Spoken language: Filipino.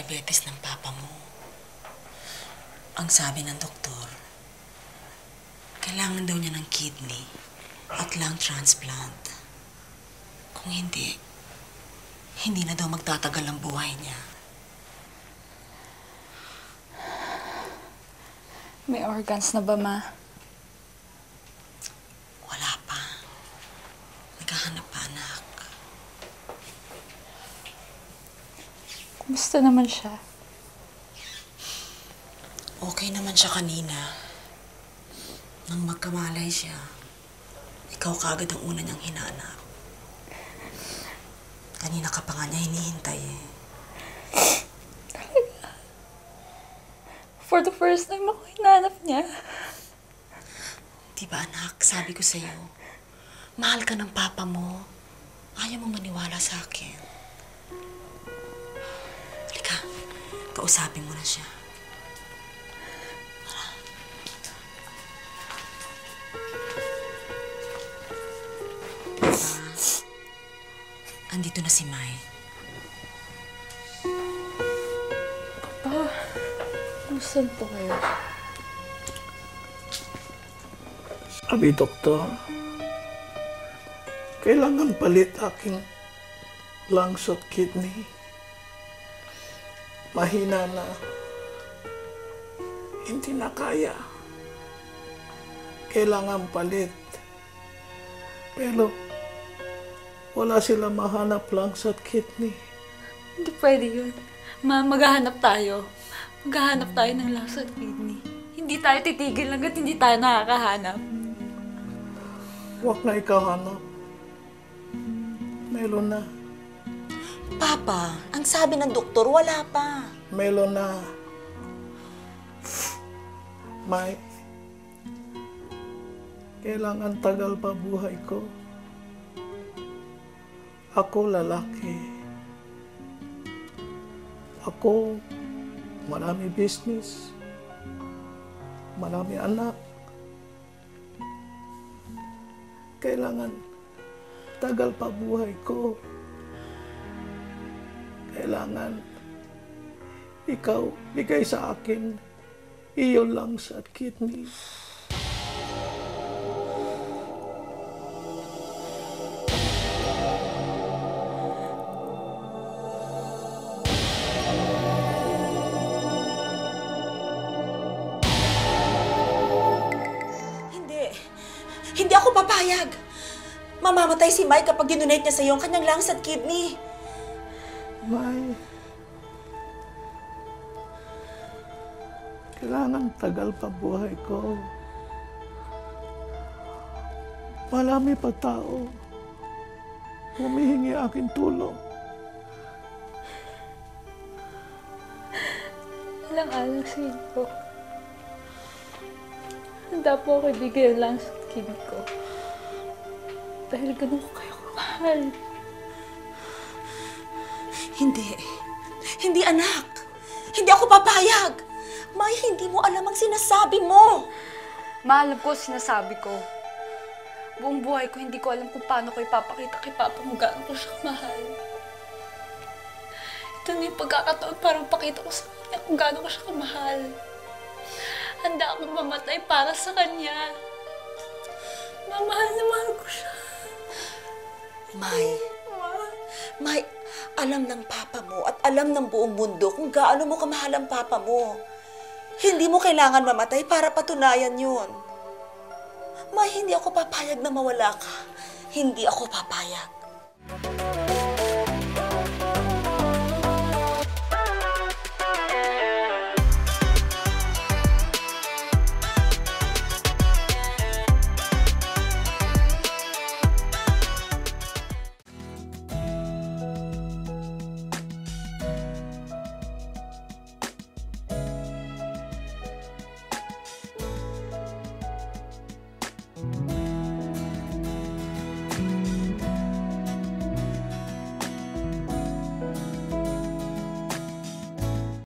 diabetes ng papa mo. Ang sabi ng doktor, kailangan daw niya ng kidney at lung transplant. Kung hindi, hindi na daw magtatagal ang buhay niya. May organs na ba, Ma? Wala pa. Naghahanap pa, anak. Kumusta naman siya? Okay naman siya kanina. Nang magkamalay siya, ikaw kaagad ang una niyang hinanap. Kanina ka pa nga niya hinihintay eh. For the first time ako hinanap niya. Diba anak, sabi ko sa'yo, mahal ka ng papa mo. Ayaw mong maniwala sa akin. Halika, kausapin mo na siya. Andito na si Mai. Pa, saan po kayo? Abi, doktor, kailangan palit aking lungs at kidney. Mahina na. Hindi na kaya. Kailangan palit. Pero wala sila mahanap lungs at kidney. Hindi pwede yun. Ma, maghahanap tayo. Maghahanap tayo ng lungs at kidney. Hindi tayo titigil hanggat hindi tayo nakakahanap. Huwag na ikaw hanap. Meron na. Papa, ang sabi ng doktor, wala pa. Meron na. May, kailangan tagal pa buhay ko. Ako lalaki. Ako marami business. Marami anak. Kailangan tagal pa buhay ko. Kailangan ikaw bigay sa akin iyong lungs at kidney. Hindi ako papayag. Mamamatay si Mike kapag dinonate niya sa'yo ang kanyang lungs at kidney. May, kailangan tagal pa buhay ko. Marami pa tao humihingi aking tulong. Alang-alang sa inyo. Handa po ako ibigay ang lungs at kidney ko. Dahil ganun ko kayo kamahal. Hindi. Hindi, anak. Hindi ako papayag. May, hindi mo alam ang sinasabi mo. Maalam ko sinasabi ko. Buong buhay ko, hindi ko alam kung paano ko ipapakita kay Papa mo gaano ko siya mahal. Ito na yung pagkakataon para pakita ko sa kanya kung gaano ko siya kamahal. Handa akong mamatay para sa kanya. Mamahal na mahal ko siya. May, alam ng papa mo at alam ng buong mundo kung gaano mo kamahal ang papa mo. Hindi mo kailangan mamatay para patunayan yun. May, hindi ako papayag na mawala ka. Hindi ako papayag.